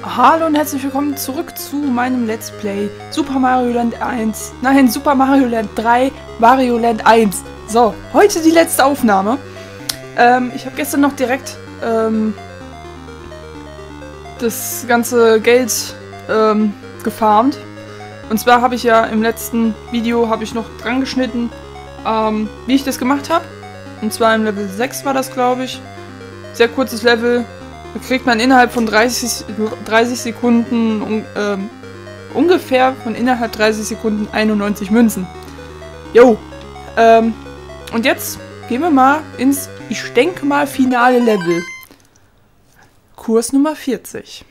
Hallo und herzlich willkommen zurück zu meinem Let's Play Super Mario Land 1. Nein, Super Mario Land 3, Mario Land 1. So, heute die letzte Aufnahme. Ich habe gestern noch direkt das ganze Geld gefarmt. Und zwar habe ich ja im letzten Video noch dran geschnitten, wie ich das gemacht habe. Und zwar im Level 6 war das, glaube ich. Sehr kurzes Level. Da kriegt man innerhalb von 30 Sekunden ungefähr von innerhalb 30 Sekunden 91 Münzen. Jo. Und jetzt gehen wir mal ins, ich denke mal, finale Level. Kurs Nummer 40.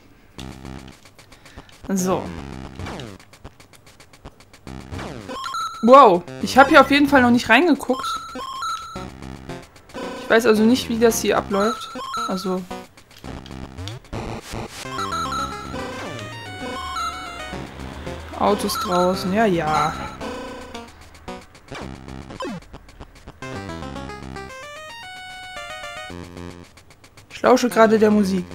So. Wow. Ich habe hier auf jeden Fall noch nicht reingeguckt. Ich weiß also nicht, wie das hier abläuft. Also... Autos draußen, ja, ja. Ich lausche gerade der Musik.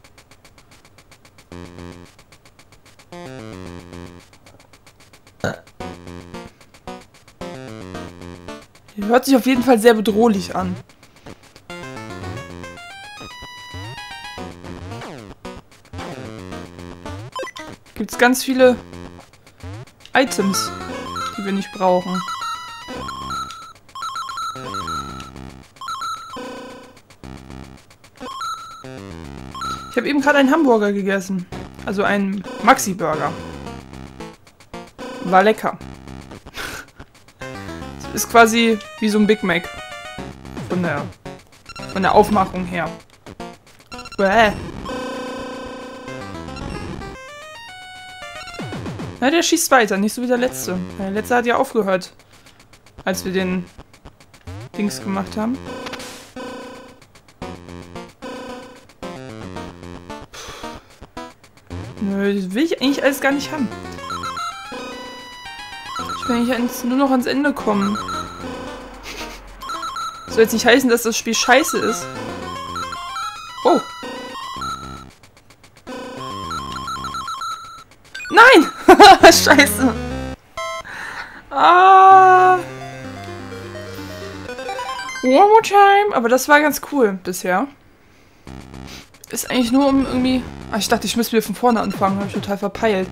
Die hört sich auf jeden Fall sehr bedrohlich an. Gibt's ganz viele Items, die wir nicht brauchen. Ich habe eben gerade einen Hamburger gegessen. Also einen Maxi-Burger. War lecker. Ist quasi wie so ein Big Mac. Von der Aufmachung her. Bäh. Na, der schießt weiter, nicht so wie der letzte. Der letzte hat ja aufgehört, als wir den Dings gemacht haben. Nö, das will ich eigentlich alles gar nicht haben. Ich will eigentlich nur noch ans Ende kommen. Soll jetzt nicht heißen, dass das Spiel scheiße ist. Oh! Nein! Scheiße. Ah. One more time. Aber das war ganz cool bisher. Ist eigentlich nur um irgendwie... Ah, ich dachte, ich müsste wieder von vorne anfangen. Habe ich total verpeilt.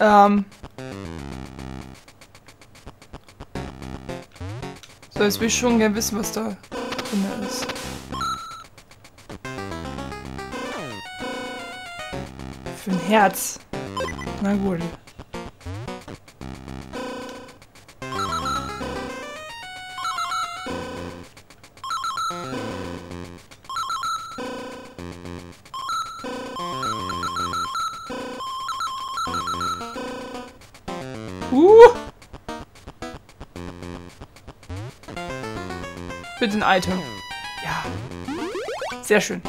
So, jetzt will ich schon gerne wissen, was da drin ist. Für ein Herz. Na gut. Bitte ein Item. Ja. Sehr schön.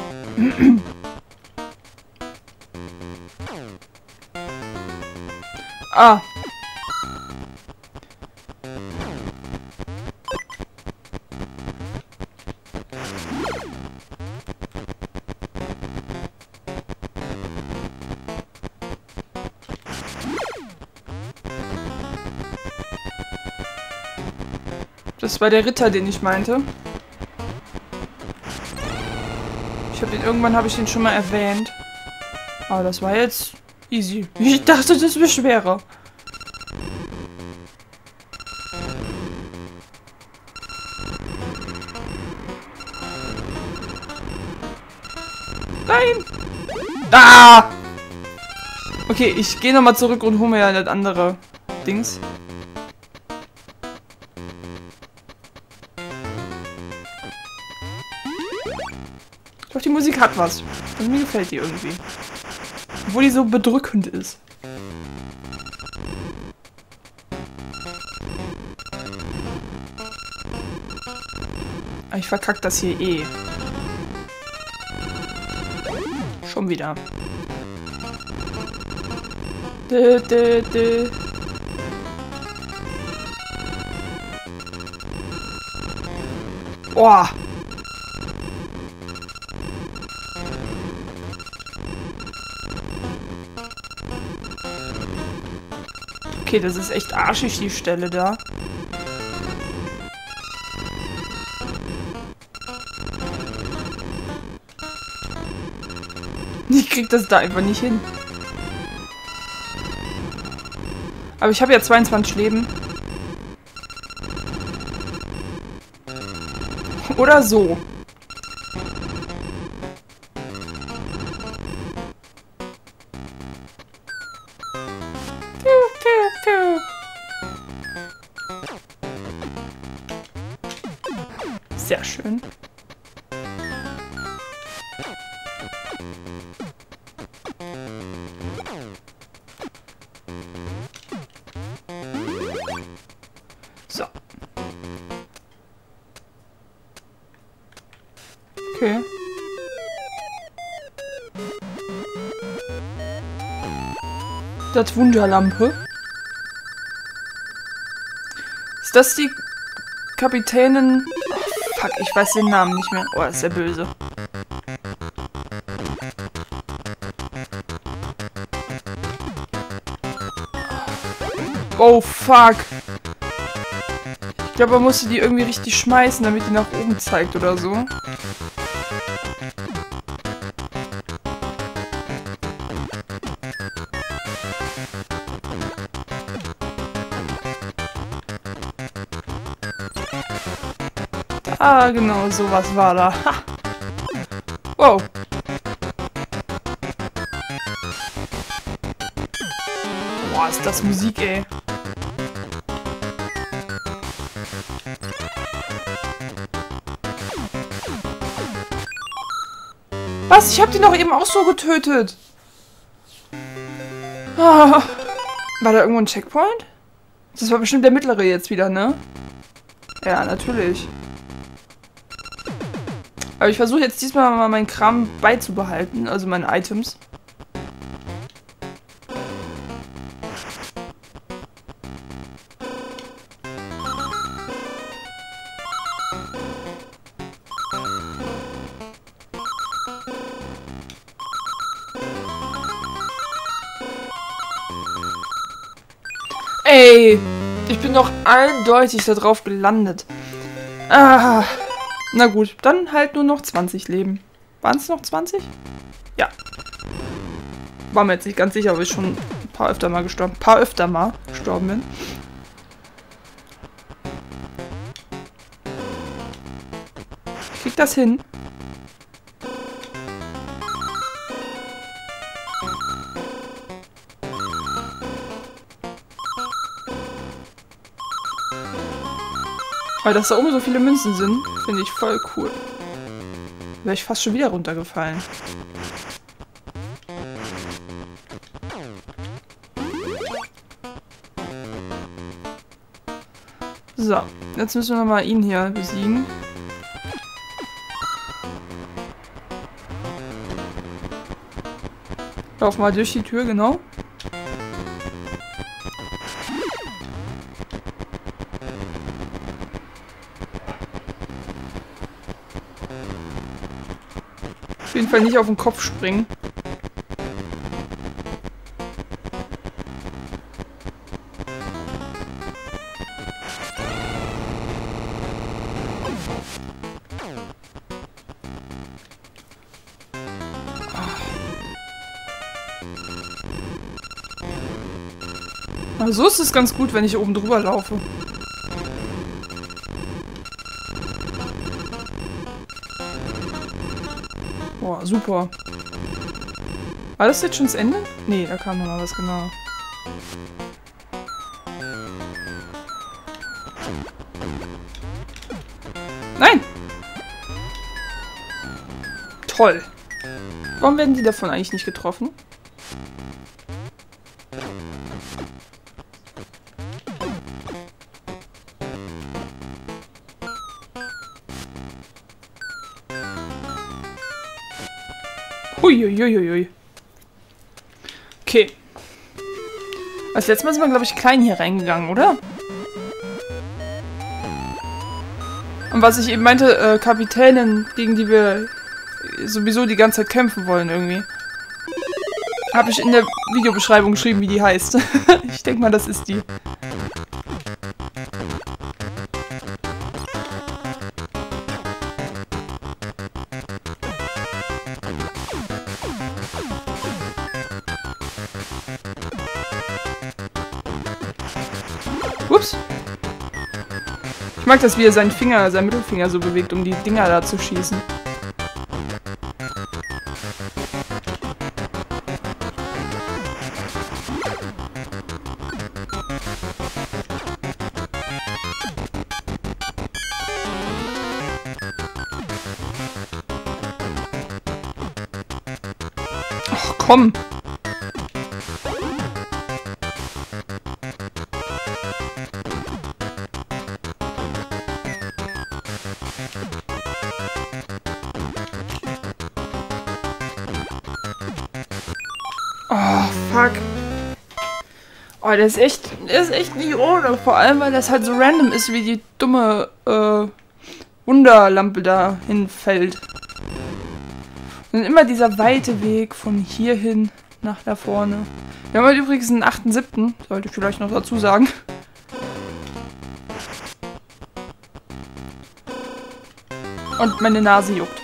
Ah. Das war der Ritter, den ich meinte. Irgendwann habe ich den schon mal erwähnt. Aber das war jetzt easy. Ich dachte, das wäre schwerer. Nein! Ah! Okay, ich gehe nochmal zurück und hole mir ja das andere Dings. Doch, die Musik hat was. Und mir gefällt die irgendwie. Obwohl die so bedrückend ist. Aber ich verkack das hier eh. Schon wieder. Boah. Okay, das ist echt arschig, die Stelle da. Ich krieg das da einfach nicht hin. Aber ich habe ja 22 Leben. Oder so. Sehr schön. So. Okay. Das Wunderlampe. Ist das die Kapitänin? Oh, fuck, ich weiß den Namen nicht mehr. Oh, das ist ja böse. Oh, fuck. Ich glaube, man musste die irgendwie richtig schmeißen, damit die nach oben zeigt oder so. Ah, genau, sowas war da. Ha. Wow. Boah, ist das Musik, ey. Was? Ich hab die noch eben auch so getötet. Ah. War da irgendwo ein Checkpoint? Das war bestimmt der mittlere jetzt wieder, ne? Ja, natürlich. Aber ich versuche jetzt diesmal mal meinen Kram beizubehalten, also meine Items. Ey, ich bin doch eindeutig da drauf gelandet. Ah. Na gut, dann halt nur noch 20 Leben. Waren es noch 20? Ja. War mir jetzt nicht ganz sicher, aber ich schon ein paar öfter mal gestorben bin. Ich krieg das hin. Weil dass da oben so viele Münzen sind, finde ich voll cool. Wäre ich fast schon wieder runtergefallen. So, jetzt müssen wir mal ihn hier besiegen. Lauf mal durch die Tür, genau. Auf jeden Fall nicht auf den Kopf springen. Aber so ist es ganz gut, wenn ich oben drüber laufe. Boah, super. War das jetzt schon das Ende? Nee, da kam noch mal was, genau. Nein! Toll. Warum werden die davon eigentlich nicht getroffen? Huiuiuiui. Okay. Als letztes Mal sind wir, glaube ich, klein hier reingegangen, oder? Und was ich eben meinte, Kapitänin, gegen die wir sowieso die ganze Zeit kämpfen wollen, irgendwie. Habe ich in der Videobeschreibung geschrieben, wie die heißt. Ich denke mal, das ist die. Ups. Ich mag das, wie er seinen Mittelfinger so bewegt, um die Dinger da zu schießen. Ach, komm. Oh, fuck. Oh, der ist echt nicht ohne. Vor allem, weil das halt so random ist, wie die dumme, Wunderlampe da hinfällt. Und immer dieser weite Weg von hier hin nach da vorne. Wir haben heute übrigens einen 8.7. Sollte ich vielleicht noch dazu sagen. Und meine Nase juckt.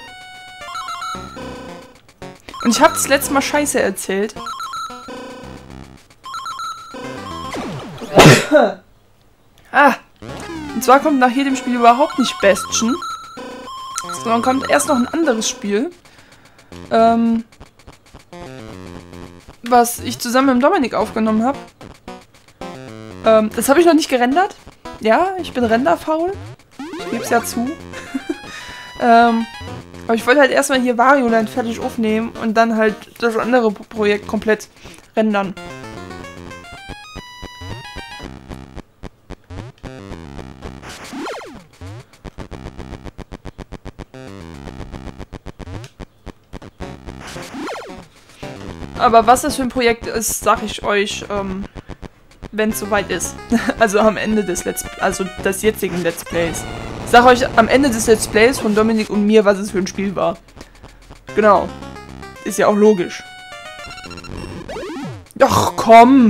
Und ich habe das letzte Mal Scheiße erzählt. Und zwar kommt nach jedem Spiel überhaupt nicht Bastion, sondern kommt erst noch ein anderes Spiel, was ich zusammen mit Dominik aufgenommen habe. Das habe ich noch nicht gerendert. Ja, ich bin renderfaul. Ich gebe es ja zu. Aber ich wollte halt erstmal hier Wario Land fertig aufnehmen und dann halt das andere Projekt komplett rendern. Aber was das für ein Projekt ist, sag ich euch, wenn es soweit ist. Also am Ende des des jetzigen Let's Plays. Ich sag euch am Ende des Let's Plays von Dominik und mir, was es für ein Spiel war. Genau. Ist ja auch logisch. Ach, komm!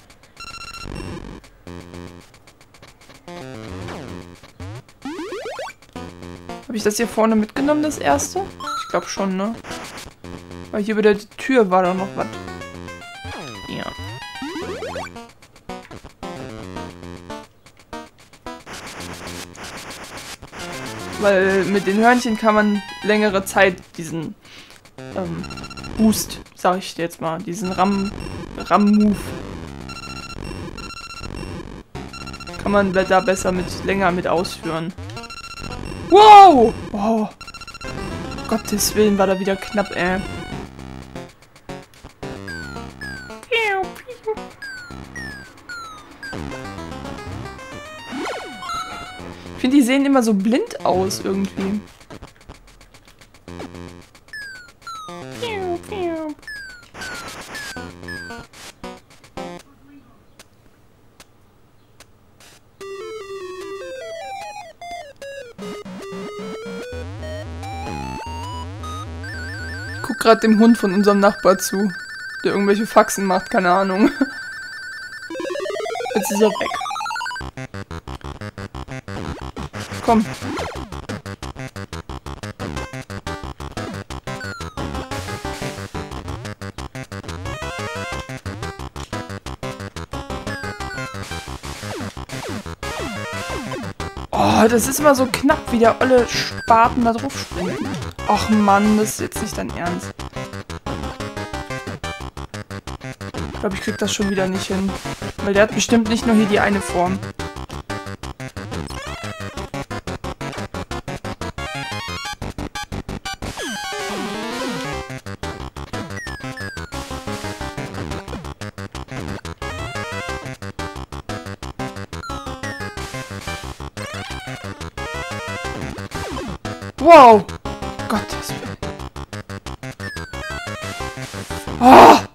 Habe ich das hier vorne mitgenommen, das erste? Ich glaube schon, ne? Weil hier bei der Tür war doch noch was. Ja. Weil mit den Hörnchen kann man längere Zeit diesen Boost, sag ich jetzt mal, diesen Ram-Move kann man da besser länger mit ausführen. Wow! Oh. Gottes Willen war da wieder knapp, ey. Ich finde, die sehen immer so blind aus, irgendwie. Ich guck gerade dem Hund von unserem Nachbar zu, der irgendwelche Faxen macht, keine Ahnung. Jetzt ist er weg. Komm. Oh, das ist immer so knapp, wie der olle Spaten da drauf springt. Och Mann, das ist jetzt nicht dein Ernst. Ich glaube, ich krieg das schon wieder nicht hin. Weil der hat bestimmt nicht nur hier die eine Form. Wow! Gottes Willen. Oh!